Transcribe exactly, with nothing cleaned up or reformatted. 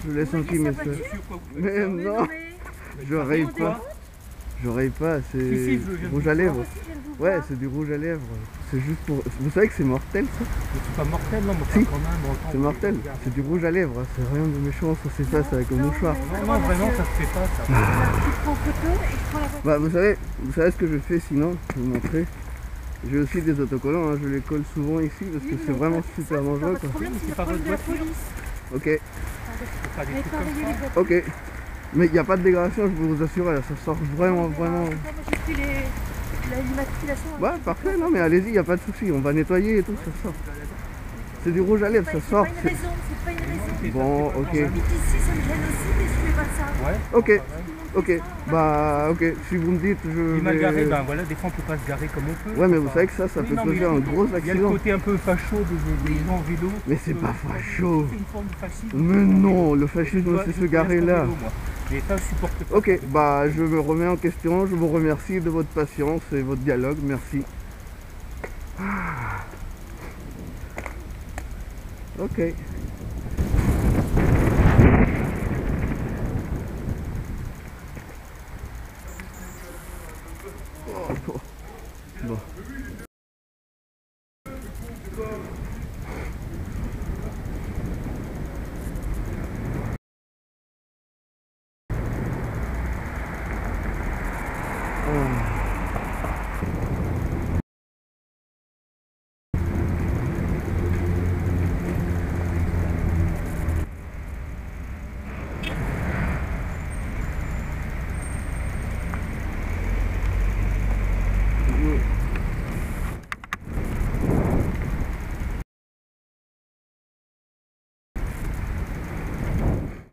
je laisse un petit message. Mais non, je raye pas. Je raye pas, c'est rouge à lèvres. Ouais, c'est du rouge à lèvres. C'est juste pour... Vous savez que c'est mortel ça? C'est pas mortel, non, mais si. quand même. C'est mortel, c'est du rouge à lèvres. C'est rien de méchant, ça s'efface avec un mouchoir. Non, non, vraiment, ça se fait pas ça. Tu prends photo et je prends la photo. Bah, vous savez, vous savez ce que je fais sinon? Je vais vous montrer. J'ai aussi des autocollants, hein. Je les colle souvent ici parce que c'est vraiment super dangereux. Le problème, c'est le pas problème de votre la police. Ok, Pas des Allez, trucs comme travailler ça. les voitures. ok. Mais il n'y a pas de dégradation, je peux vous assurer, ça sort vraiment, vraiment... Moi, j'ai pris les... la- l'immatriculation. Ouais, parfait, non mais allez-y, il n'y a pas de souci, on va nettoyer et tout, ça sort. C'est du rouge à lèvres, ça C'est sort. pas une raison, c'est pas une raison. Bon, ok. J'habite ici, ça me gêne aussi, mais je fais pas ça. Ouais. Ok, ok, bah ok, si vous me dites, je Il m'a vais... garé, ben voilà, des fois on peut pas se garer comme on peut. Ouais, mais vous Enfin, savez que ça, ça oui, peut non, causer mais un gros il y a le accident. côté un peu facho des, des gens en vélo. Mais c'est Euh, pas facho. C'est une forme de fascisme. Mais non, le fascisme, Je dois- c'est je se garer déteste là. le vélo, moi. Mais ça, je supporte pas. Ok, bah je me remets en question, je vous remercie de votre patience et votre dialogue, merci. Ok.